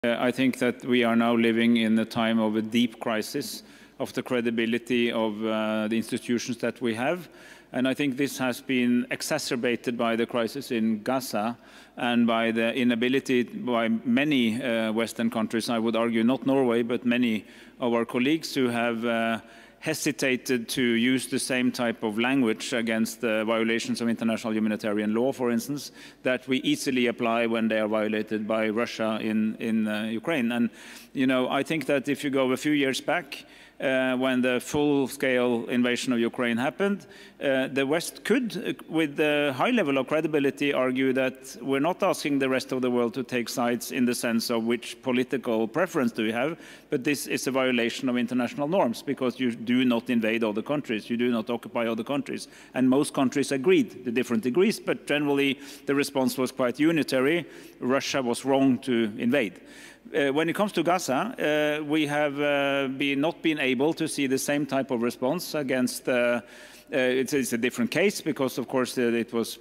I think that we are now living in a time of a deep crisis of the credibility of the institutions that we have. And I think this has been exacerbated by the crisis in Gaza and by the inability by many Western countries, I would argue not Norway, but many of our colleagues who have hesitated to use the same type of language against the violations of international humanitarian law, for instance, that we easily apply when they are violated by Russia in Ukraine. And, you know, I think that if you go a few years back, when the full-scale invasion of Ukraine happened, the West could, with a high level of credibility, argue that we're not asking the rest of the world to take sides in the sense of which political preference do you have, but this is a violation of international norms because you do not invade other countries, you do not occupy other countries. And most countries agreed to different degrees, but generally the response was quite unitary. Russia was wrong to invade. When it comes to Gaza, we have not been able to see the same type of response against. It's a different case because, of course, it was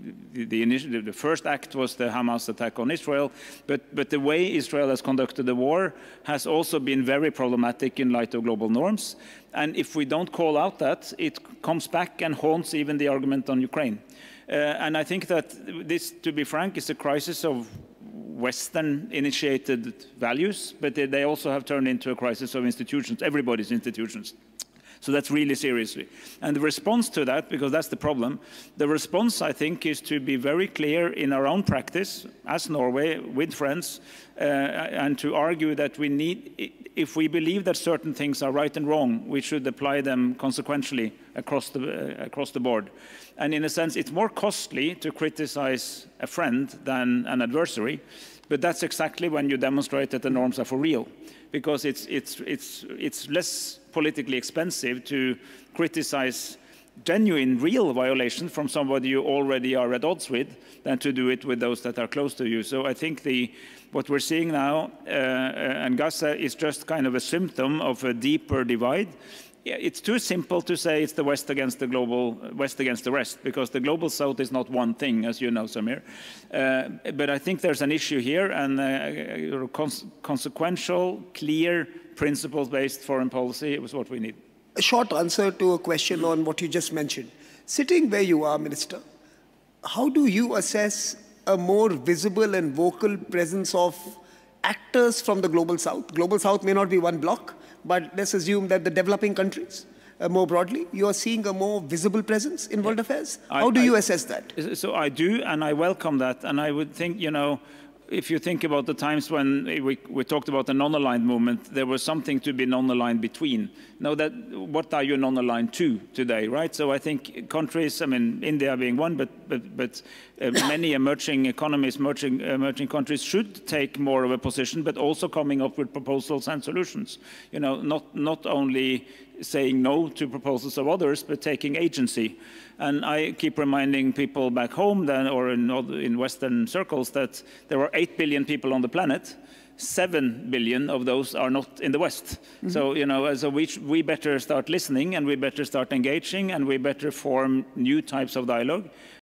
the first act was the Hamas attack on Israel, but the way Israel has conducted the war has also been very problematic in light of global norms. And if we don't call out that, it comes back and haunts even the argument on Ukraine. And I think that this, to be frank, is a crisis of Western-initiated values, but they also have turned into a crisis of institutions, everybody's institutions. So that's really seriously. And the response to that, because that's the problem, the response, I think, is to be very clear in our own practice, as Norway, with friends, and to argue that we need, if we believe that certain things are right and wrong, we should apply them consequentially across the board. And in a sense, it's more costly to criticize a friend than an adversary, but that's exactly when you demonstrate that the norms are for real, because it's less politically expensive to criticize genuine, real violation from somebody you already are at odds with than to do it with those that are close to you. So I think what we're seeing now in Gaza is just kind of a symptom of a deeper divide. It's too simple to say it's the West against the global West against the rest, because the global South is not one thing, as you know, Samir. But I think there's an issue here, and consequential, clear, principles-based foreign policy is what we need. A short answer to a question on what you just mentioned. Sitting where you are, Minister, how do you assess a more visible and vocal presence of actors from the Global South? Global South may not be one bloc, but let's assume that the developing countries, more broadly, you are seeing a more visible presence in world affairs. How do you assess that? So I do, and I welcome that. And I would think, you know, if you think about the times when we talked about the non-aligned movement, there was something to be non-aligned between. Now, what are you non-aligned to today, right? So I think countries, I mean, India being one, but many emerging economies, emerging countries should take more of a position, but also coming up with proposals and solutions. You know, not only saying no to proposals of others, but taking agency. And I keep reminding people back home or in Western circles that there are 8 billion people on the planet. 7 billion of those are not in the West. Mm-hmm. So, you know, so we better start listening, and we better start engaging, and we better form new types of dialogue.